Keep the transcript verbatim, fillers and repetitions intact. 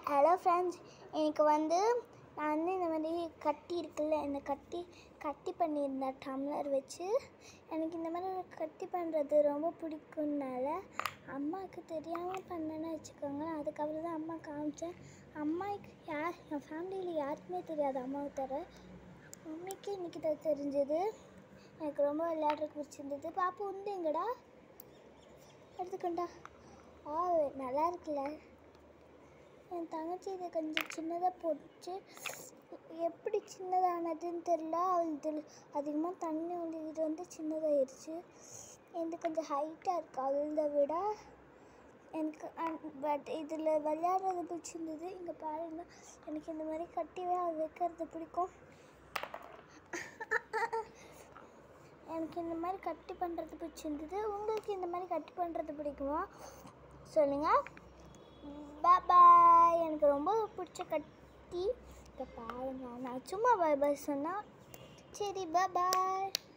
Hello friends, எனக்கு வந்து நான் வந்து இந்த மாதிரி கட்டி இருக்குல்ல, இந்த கட்டி கட்டி பண்ணியிருந்தேன் டம்ளர் வச்சு. எனக்கு இந்த மாதிரி கட்டி பண்ணுறது ரொம்ப பிடிக்கும்னால அம்மாவுக்கு தெரியாமல் பண்ணேன்னு வச்சுக்கோங்களேன். அதுக்கப்புறம் தான் அம்மா காமிச்சேன். அம்மாவுக்கு யார் என் ஃபேமிலியில் யாருக்குமே தெரியாது, அம்மாவை தர. மம்மிக்கு இன்றைக்கி தான் தெரிஞ்சது. எனக்கு ரொம்ப விளையாடுறதுக்கு பிடிச்சிருந்தது. பாப்பு உண்டு எங்கடா எடுத்துக்கண்டா. ஆ, நல்லா இருக்குல்ல. என் தங்கச்சி இதை கொஞ்சம் சின்னதாக போட்டுச்சு. எப்படி சின்னதானதுன்னு தெரில. அவள் இதில் அதிகமாக தண்ணி வந்து இது வந்து சின்னதாகிடுச்சு. இது கொஞ்சம் ஹைட்டாக இருக்குது அவளை விட. எனக்கு பட் இதில் விளையாடுறது பிடிச்சிருந்தது. இங்கே பாருங்கள், எனக்கு இந்த மாதிரி கட்டிவே அது வைக்கிறது பிடிக்கும். எனக்கு இந்த மாதிரி கட்டி பண்ணுறது பிடிச்சிருந்தது. உங்களுக்கு இந்த மாதிரி கட்டி பண்ணுறது பிடிக்குமா சொல்லுங்கள். பாய். எனக்கு ரொம்ப பிடிச்ச கட்டி இப்போ பாருங்க. நான் சும்மா பாய் பாய் சொன்னால் சரி பாய்.